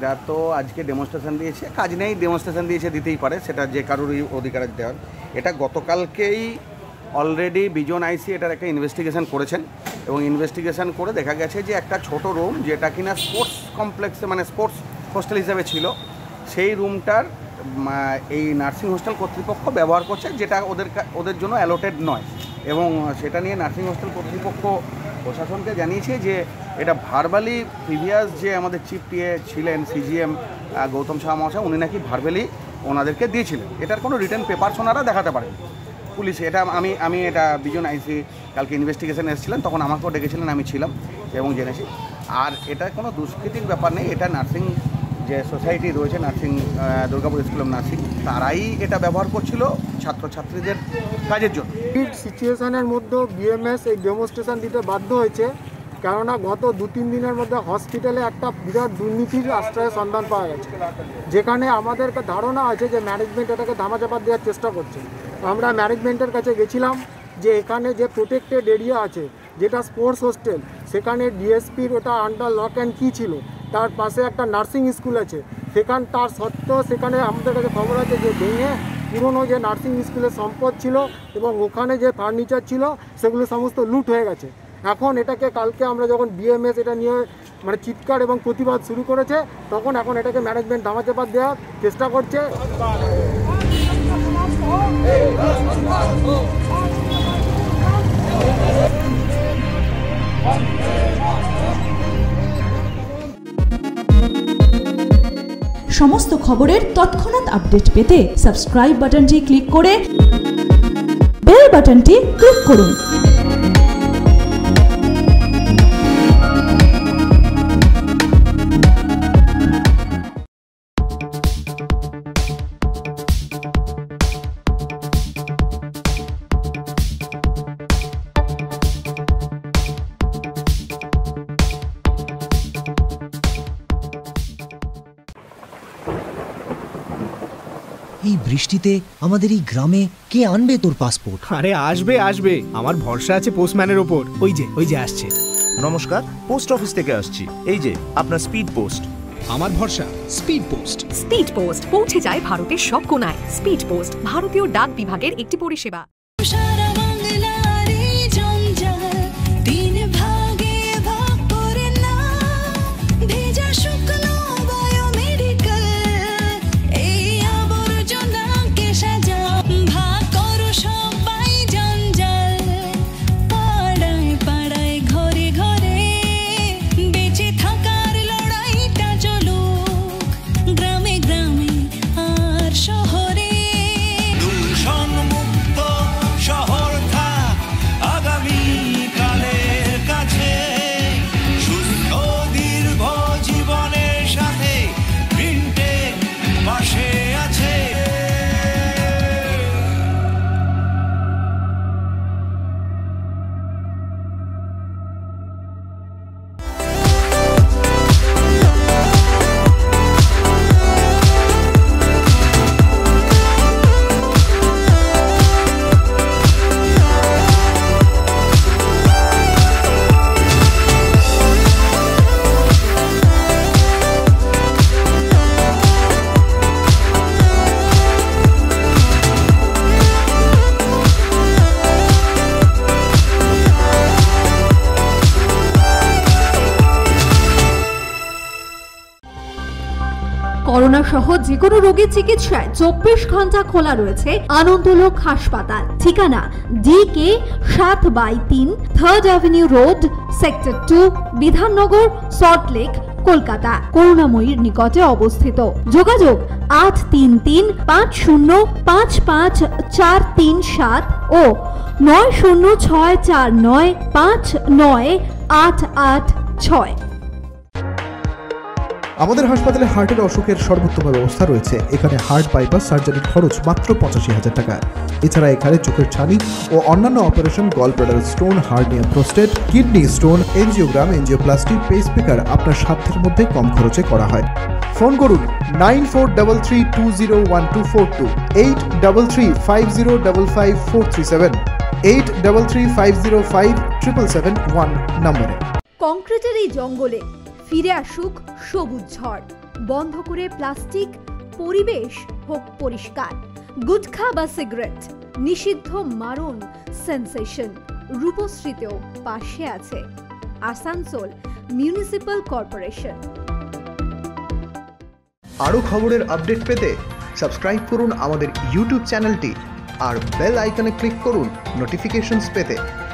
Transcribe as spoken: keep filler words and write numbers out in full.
এটা তো আজকে ডেমনস্ট্রেশন দিয়েছে, কাজ নেই, ডেমনস্ট্রেশন দিয়েছে, দিতেই পারে, সেটা যে কারোরই অধিকার দেওয়ার। এটা গতকালকেই অলরেডি বিজন আইসি এটার একটা ইনভেস্টিগেশন করেছেন এবং ইনভেস্টিগেশন করে দেখা গেছে যে একটা ছোট রুম যেটা কিনা স্পোর্টস কমপ্লেক্সে মানে স্পোর্টস হোস্টেল হিসেবে ছিল, সেই রুমটার এই নার্সিং হোস্টেল কর্তৃপক্ষ ব্যবহার করছে, যেটা ওদের ওদের জন্য অ্যালোটেড নয়। এবং সেটা নিয়ে নার্সিং হোস্টেল কর্তৃপক্ষ প্রশাসনকে জানিয়েছে যে এটা ভার্বালি প্রিভিয়াস যে আমাদের চিফ টিএ ছিলেন সিজিএম গৌতম শাহ মহাশয়, উনি নাকি ভার্বালি ওনাদেরকে দিয়েছিলেন। এটার কোনো রিটার্ন পেপারস ওনারা দেখাতে পারেন পুলিশ। এটা আমি আমি এটা বিজন আইসি কালকে ইনভেস্টিগেশনে এসেছিলেন, তখন আমাকেও ডেকেছিলেন, আমি ছিলাম এবং জেনেছি। আর এটা কোনো দুষ্কৃতির ব্যাপার নেই, এটা নার্সিং যে সোসাইটি রয়েছে, nursing Durgapur school of nursing, তারাই এটা ব্যবহার করছিল ছাত্রছাত্রীদের কাজের জন্য। এই সিচুয়েশনের মধ্যে বিএমএস এই ডেমনস্ট্রেশন দিতে বাধ্য হয়েছে, কেননা গত দু তিন দিনের মধ্যে হসপিটালে একটা বিরাট দুর্নীতির আশ্রয়ের সন্ধান পাওয়া গেছে, যেখানে আমাদের ধারণা আছে যে ম্যানেজমেন্ট এটাকে ধামাচাপা দেওয়ার চেষ্টা করছে। আমরা ম্যানেজমেন্টের কাছে গেছিলাম যে এখানে যে প্রোটেক্টেড এরিয়া আছে যেটা স্পোর্টস হোস্টেল, সেখানে ডিএসপির ওটা আন্ডার লক অ্যান্ড কি ছিল, তার পাশে একটা নার্সিং স্কুল আছে, সেখান তার সত্ত্বেও সেখানে আমাদের কাছে খবর আছে যে ভেঙে পুরনো যে নার্সিং স্কুলের সম্পদ ছিল এবং ওখানে যে ফার্নিচার ছিল সেগুলো সমস্ত লুট হয়ে গেছে। এখন এটাকে কালকে আমরা যখন বিএমএস এটা নিয়ে মানে চিৎকার এবং প্রতিবাদ শুরু করেছে, তখন এখন এটাকে ম্যানেজমেন্ট ধামাচাপা দেওয়ার চেষ্টা করছে। সমস্ত খবরের তৎক্ষণাৎ আপডেট পেতে সাবস্ক্রাইব বাটনটি ক্লিক করে বেল বাটনটি ক্লিক করুন। এই বৃষ্টিতে আমাদের এই গ্রামে কে আনবে তোর পাসপোর্ট? আরে আসবে আসবে, আমার ভরসা আছে পোস্টম্যানের ওপর। ওই যে ওই যে আসছে। নমস্কার, পোস্ট অফিস থেকে আসছি। এই যে আপনার স্পিড পোস্ট। আমার ভরসা স্পিড পোস্ট। স্পিড পোস্ট পৌঁছে যায় ভারতের সব কোণায়। স্পিড পোস্ট ভারতীয় ডাক বিভাগের একটি পরিষেবা। করোনা সহ যে কোনো রোগীর চিকিৎসায় চব্বিশ ঘন্টা খোলা রয়েছে আনন্দলোক হাসপাতাল। ঠিকানা ডি কে সাত বাই তিন third avenue road, sector two, Bidhannagar, Salt Lake, Kolkata. করুণাময়ীর নিকটে অবস্থিত। যোগাযোগ আট তিন তিন পাঁচ শূন্য পাঁচ পাঁচ চার তিন সাত ও নয় শূন্য ছয় চার নয় পাঁচ নয় আট আট ছয়। আমাদের হাসপাতালে হার্টের অসুখের সর্বোত্তম ব্যবস্থা রয়েছে। এখানে হার্ট বাইপাস সার্জারির খরচ মাত্র পঁচাশি হাজার টাকা। এছাড়া এখানে চোখের ছানি ও অন্যান্য operation, gall bladder stone, hernia, prostate, kidney stone, angiogram, angioplasty, pacemaker আপনার সাধ্যের মধ্যে কম খরচে করা হয়। ফোন করুন nine four double three two zero one two four two, eight double three five zero double five four three seven, eight double three five zero five triple seven one নম্বরে। কংক্রিটের এই জঙ্গলে ফিরে আসুক সবুজ ঝড়। বন্ধ করে প্লাস্টিক, পরিবেশ হোক পরিষ্কার। গুটখা বা সিগারেট নিষিদ্ধ, মারণ সেন্সেশন। রূপশ্রীতেও পাশে আছে আসানসোল মিউনিসিপ্যাল কর্পোরেশন। আরও খবরের আপডেট পেতে সাবস্ক্রাইব করুন আমাদের ইউটিউব চ্যানেলটি আর বেল আইকনে ক্লিক করুন নোটিফিকেশনস পেতে।